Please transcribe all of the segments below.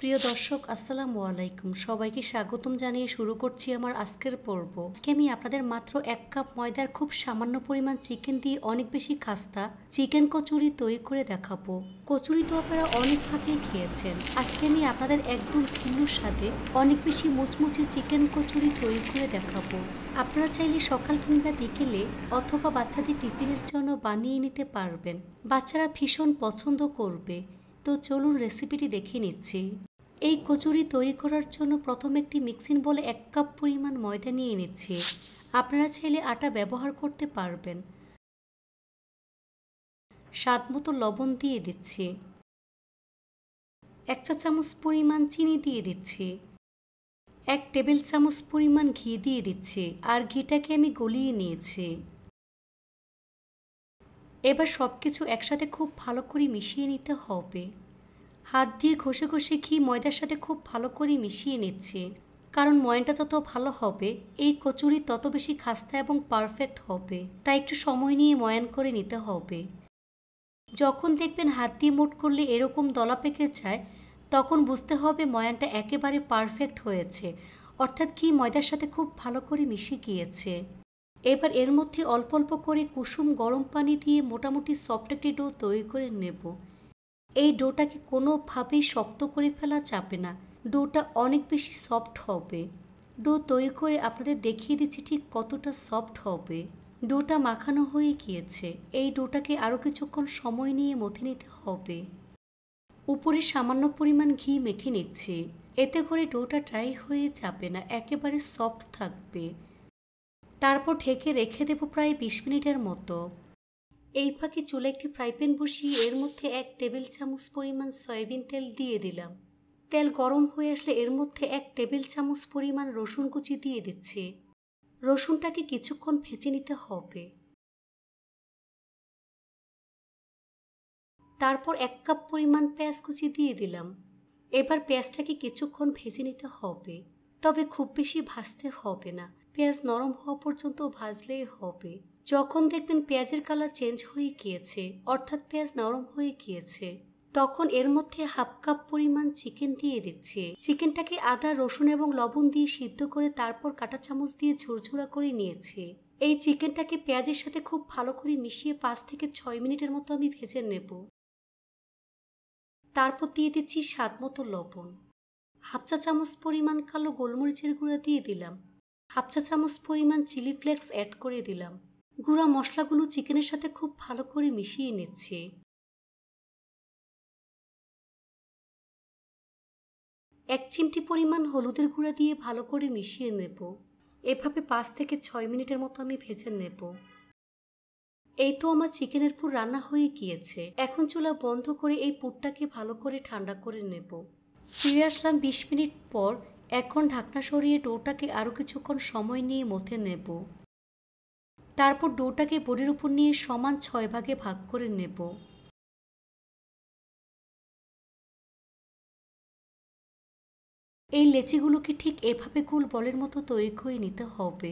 প্রিয় দর্শক আসসালামু আলাইকুম, সবাইকে স্বাগতম জানিয়ে শুরু করছি আমার আজকের পর্ব। আজকে আমি আপনাদের মাত্র 1 কাপ ময়দার খুব সামান্য পরিমাণ চিকেন দিয়ে অনেক বেশি খাস্তা চিকেন কচুরি তৈরি করে দেখাবো। কচুরি তো আপনারা অনেকভাবেই খেয়েছেন, আজকে আমি আপনাদের একদম ভিন্ন স্বাদে অনেক বেশি মুচমুচে চিকেন কচুরি তৈরি করে দেখাবো। আপনারা চাইলে সকাল কিংবা বিকেলে অথবা বাচ্চাদের টিফিনের জন্য বানিয়ে নিতে পারবেন, বাচ্চারা ভীষণ পছন্দ করবে। তো চলুন রেসিপিটি দেখে নিচ্ছি। এই কচুরি তৈরি করার জন্য প্রথমে একটি মিক্সিং বলে 1 কাপ পরিমাণ ময়দা নিয়ে নিচ্ছি। আপনারা চাইলে আটা ব্যবহার করতে পারবেন। স্বাদ মতো লবণ দিয়ে দিচ্ছি। 1 চা চামচ পরিমাণ চিনি দিয়ে দিচ্ছি। 1 টেবিল চামচ পরিমাণ ঘি দিয়ে দিচ্ছি, আর ঘিটাকে আমি গলিয়ে নিয়েছি। এবার সব কিছু একসাথে খুব ভালো করে মিশিয়ে নিতে হবে। হাত দিয়ে ঘষে ঘষে ঘি ময়দার সাথে খুব ভালো করে মিশিয়ে নিচ্ছে, কারণ ময়নটা যত ভালো হবে এই কচুরি তত বেশি খাস্তা এবং পারফেক্ট হবে, তাই একটু সময় নিয়ে ময়ান করে নিতে হবে। যখন দেখবেন হাত দিয়ে মুঠ করলে এরকম দলা পেকে যায়, তখন বুঝতে হবে ময়ানটা একেবারে পারফেক্ট হয়েছে, অর্থাৎ ঘি ময়দার সাথে খুব ভালো করে মিশে গিয়েছে। এবার এর মধ্যে অল্প অল্প করে কুসুম গরম পানি দিয়ে মোটামুটি সফট একটি ডো তৈরি করে নেব। এই ডোটাকে কোনোভাবেই শক্ত করে ফেলা যাবে না, ডোটা অনেক বেশি সফট হবে। ডো তৈরি করে আপনাদের দেখিয়ে দিচ্ছি ঠিক কতটা সফট হবে। ডোটা মাখানো হয়ে গিয়েছে, এই ডোটাকে আরও কিছুক্ষণ সময় নিয়ে মথে নিতে হবে। উপরে সামান্য পরিমাণ ঘি মেখে নিচ্ছে, এতে করে ডোটা ড্রাই হয়ে যাবে না, একেবারে সফট থাকবে। তারপর ঢেকে রেখে দেব প্রায় 20 মিনিটের মতো। এই ফাঁকে চুলে একটি ফ্রাই প্যান বসিয়ে এর মধ্যে 1 টেবিল চামচ পরিমাণ সয়াবিন তেল দিয়ে দিলাম। তেল গরম হয়ে আসলে এর মধ্যে 1 টেবিল চামচ পরিমাণ রসুন কুচি দিয়ে দিচ্ছি। রসুনটাকে কিছুক্ষণ ভেজে নিতে হবে। তারপর 1 কাপ পরিমাণ পেঁয়াজ কুচি দিয়ে দিলাম। এবার পেঁয়াজটাকে কিছুক্ষণ ভেজে নিতে হবে, তবে খুব বেশি ভাজতে হবে না, পেঁয়াজ নরম হওয়া পর্যন্ত ভাজলেই হবে। যখন দেখবেন পেঁয়াজের কালার চেঞ্জ হয়ে গিয়েছে, অর্থাৎ পেঁয়াজ নরম হয়ে গিয়েছে, তখন এর মধ্যে 1/2 কাপ পরিমাণ চিকেন দিয়ে দিচ্ছে। চিকেনটাকে আদা রসুন এবং লবণ দিয়ে সিদ্ধ করে তারপর কাঁটা চামচ দিয়ে ঝুরঝুরা করে নিয়েছে। এই চিকেনটাকে পেঁয়াজের সাথে খুব ভালো করে মিশিয়ে 5 থেকে 6 মিনিটের মতো আমি ভেজে নেব। তারপর দিয়ে দিচ্ছি স্বাদ মতো লবণ। 1/2 চা চামচ পরিমাণ কালো গোলমরিচের গুঁড়া দিয়ে দিলাম। 1/2 চা চামচ পরিমাণ চিলি ফ্লেক্স অ্যাড করে দিলাম। গুঁড়া মশলাগুলো চিকেনের সাথে খুব ভালো করে মিশিয়ে নিচ্ছে। 1 চিমটি পরিমাণ হলুদের গুঁড়া দিয়ে ভালো করে মিশিয়ে নেব। এভাবে 5 থেকে 6 মিনিটের মতো আমি ভেজে নেব। এই তো আমার চিকেনের পুর রান্না হয়ে গিয়েছে। এখন চুলা বন্ধ করে এই পুরটাকে ভালো করে ঠান্ডা করে নেব। ফিরে আসলাম 20 মিনিট পর। এখন ঢাকনা সরিয়ে ডোটাকে আরও কিছুক্ষণ সময় নিয়ে মথে নেব। তারপর ডোটাকে বোর্ডের উপর নিয়ে সমান 6 ভাগে ভাগ করে নেব। এই লেচিগুলোকে ঠিক এভাবে গোল বলের মতো তৈরি করে নিতে হবে।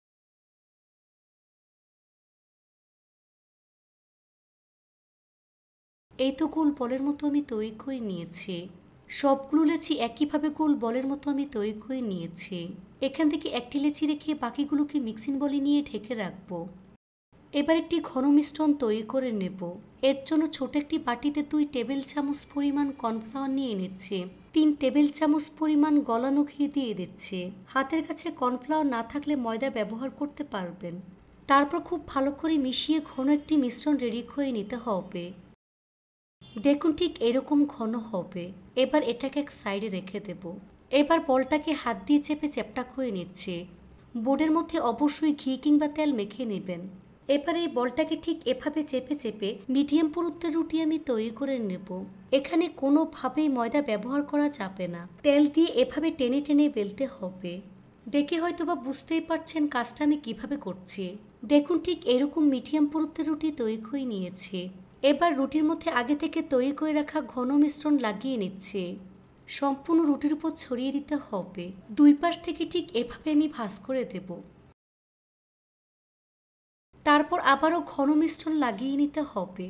এই তো গোল বলের মতো আমি তৈরি করে নিয়েছি। সবগুলো লেচি একইভাবে গোল বলের মতো আমি তৈরি করে নিয়েছি। এখান থেকে একটি লেচি রেখে বাকিগুলোকে মিক্সিং বলে নিয়ে ঢেকে রাখবো। এবার একটি ঘন মিশ্রণ তৈরি করে নেব। এর জন্য ছোট একটি বাটিতে 2 টেবিল চামচ পরিমাণ কর্নফ্লাওয়ার নিয়ে নিচ্ছে। 3 টেবিল চামচ পরিমাণ গলানো ঘি দিয়ে দিচ্ছে। হাতের কাছে কর্নফ্লাওয়ার না থাকলে ময়দা ব্যবহার করতে পারবেন। তারপর খুব ভালো করে মিশিয়ে ঘন একটি মিশ্রণ রেডি করে নিতে হবে। দেখুন ঠিক এরকম ঘন হবে। এবার এটাকে এক সাইডে রেখে দেব। এবার বলটাকে হাত দিয়ে চেপে চ্যাপ্টা করে নিচ্ছে। বোর্ডের মধ্যে অবশ্যই ঘি কিংবা তেল মেখে নেবেন। এবার এই বলটাকে ঠিক এভাবে চেপে চেপে মিডিয়াম পুরুত্বের রুটি আমি তৈরি করে নেব। এখানে কোনোভাবেই ময়দা ব্যবহার করা যাবে না, তেল দিয়ে এভাবে টেনে টেনে বেলতে হবে। দেখে হয়তো বা বুঝতেই পারছেন কাজটা আমি কিভাবে করছি। দেখুন ঠিক এরকম মিডিয়াম পুরুত্বের রুটি তৈরি করে নিয়েছি। এবার রুটির মধ্যে আগে থেকে তৈরি করে রাখা ঘন মিশ্রণ লাগিয়ে নিচ্ছে। সম্পূর্ণ রুটির উপর ছড়িয়ে দিতে হবে। 2 পাশ থেকে ঠিক এভাবে আমি ভাঁজ করে দেব। তারপর আবারও ঘন মিশ্রণ লাগিয়ে নিতে হবে।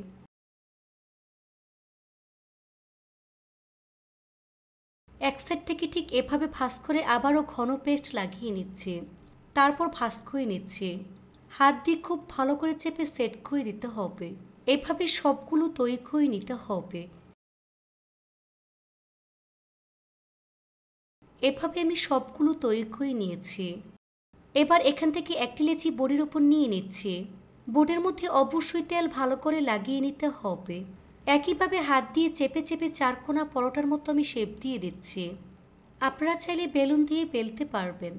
এক সাইড থেকে ঠিক এভাবে ভাঁজ করে আবারও ঘন পেস্ট লাগিয়ে নিচ্ছে, তারপর ভাঁজ করে নিচ্ছে। হাত দিয়ে খুব ভালো করে চেপে সেট করে দিতে হবে। এভাবে সবগুলো তৈরি করে নিতে হবে। এভাবে আমি সবগুলো তৈরি করে নিয়েছি। এবার এখান থেকে একটি লেচি বোর্ডের উপর নিয়ে নিচ্ছি। বোর্ডের মধ্যে অবশ্যই তেল ভালো করে লাগিয়ে নিতে হবে। একইভাবে হাত দিয়ে চেপে চেপে চারকোনা পরোটার মতো আমি শেপ দিয়ে দিচ্ছি। আপনারা চাইলে বেলুন দিয়ে বেলতে পারবেন।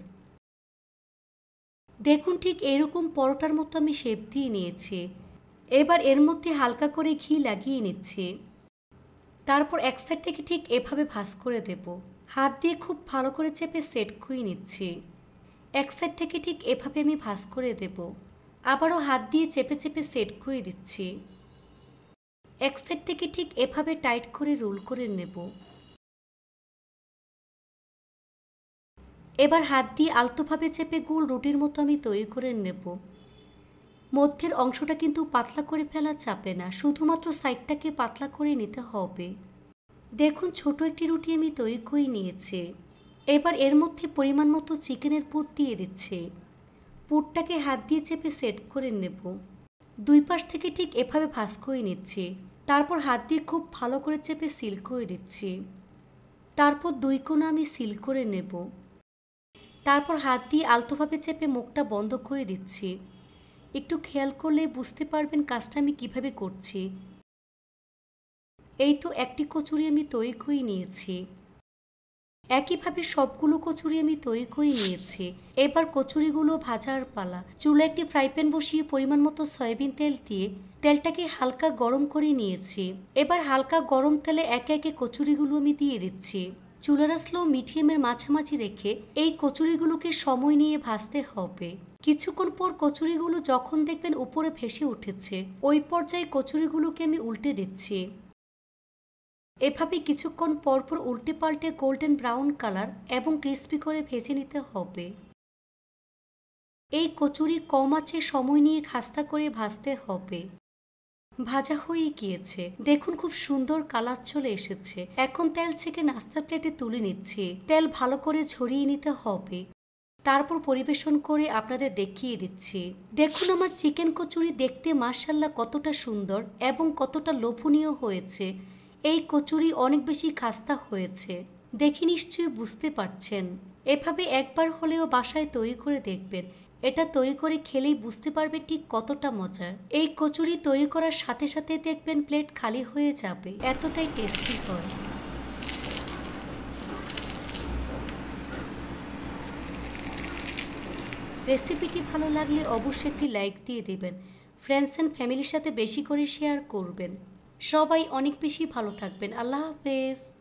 দেখুন ঠিক এরকম পরোটার মতো আমি শেপ দিয়ে নিয়েছি। এবার এর মধ্যে হালকা করে ঘি লাগিয়ে নিচ্ছি। তারপর এক সাইড থেকে ঠিক এভাবে ভাঁজ করে দেব। হাত দিয়ে খুব ভালো করে চেপে সেট করে নিচ্ছি। এক সাইড থেকে ঠিক এভাবে আমি ভাঁজ করে দেব। আবারও হাত দিয়ে চেপে চেপে সেট করে দিচ্ছি। এক সাইড থেকে ঠিক এভাবে টাইট করে রোল করে নেব। এবার হাত দিয়ে আলতোভাবে চেপে গোল রুটির মতো আমি তৈরি করে নেব। মধ্যের অংশটা কিন্তু পাতলা করে ফেলা যাবে না, শুধুমাত্র সাইডটাকে পাতলা করে নিতে হবে। দেখুন ছোট একটি রুটি আমি তৈরি করে নিয়েছি। এবার এর মধ্যে পরিমাণ মতো চিকেনের পুর দিয়ে দিচ্ছি। পুরটাকে হাত দিয়ে চেপে সেট করে নেব। দুই পাশ থেকে ঠিক এভাবে ভাঁজ করে নিচ্ছি। তারপর হাত দিয়ে খুব ভালো করে চেপে সিল করে দিচ্ছি। তারপর দুই কোণা আমি সিল করে নেব। তারপর হাত দিয়ে আলতোভাবে চেপে মুখটা বন্ধ করে দিচ্ছি। একটু খেয়াল করলে বুঝতে পারবেন কাজটা আমি কিভাবে করছি। এই তো একটি কচুরি আমি তৈরি করে নিয়েছি। একইভাবে সবগুলো কচুরি আমি তৈরি করে নিয়েছি। এবার কচুরিগুলো ভাজার পালা। চুলায় একটি ফ্রাই প্যান বসিয়ে পরিমাণ মতো সয়াবিন তেল দিয়ে তেলটাকে হালকা গরম করে নিয়েছি। এবার হালকা গরম তেলে একে একে কচুরিগুলো আমি দিয়ে দিচ্ছি। চুলার স্লো মিডিয়ামের মাঝামাঝি রেখে এই কচুরিগুলোকে সময় নিয়ে ভাজতে হবে। কিছুক্ষণ পর কচুরিগুলো যখন দেখবেন উপরে ভেসে উঠেছে, ওই পর্যায়ে কচুরিগুলোকে আমি উল্টে দিচ্ছি। এভাবে কিছুক্ষণ পরপর উল্টে পাল্টে গোল্ডেন ব্রাউন কালার এবং ক্রিস্পি করে ভেজে নিতে হবে। এই কচুরি কম আঁচে সময় নিয়ে খাস্তা করে ভাজতে হবে। ভাজা হয়ে গিয়েছে, দেখুন খুব সুন্দর কালার চলে এসেছে। এখন তেল ছেঁকে নাস্তার প্লেটে তুলে নিচ্ছি। তেল ভালো করে ঝরিয়ে নিতে হবে। তারপর পরিবেশন করে আপনাদের দেখিয়ে দিচ্ছি। দেখুন আমার চিকেন কচুরি দেখতে মাশাআল্লাহ কতটা সুন্দর এবং কতটা লোভনীয় হয়েছে। এই কচুরি অনেক বেশি খাস্তা হয়েছে, দেখে নিশ্চয়ই বুঝতে পারছেন। এভাবে একবার হলেও বাসায় তৈরি করে দেখবেন। এটা তৈরি করে খেলেই বুঝতে পারবেন ঠিক কতটা মজার। এই কচুরি তৈরি করার সাথে সাথে দেখবেন প্লেট খালি হয়ে যাবে, এতটাই টেস্টি হয়। রেসিপিটি ভালো লাগলে অবশ্যই একটি লাইক দিয়ে দিবেন। ফ্রেন্ডস অ্যান্ড ফ্যামিলির সাথে বেশি করে শেয়ার করবেন। সবাই অনেক বেশি ভালো থাকবেন। আল্লাহ হাফেজ।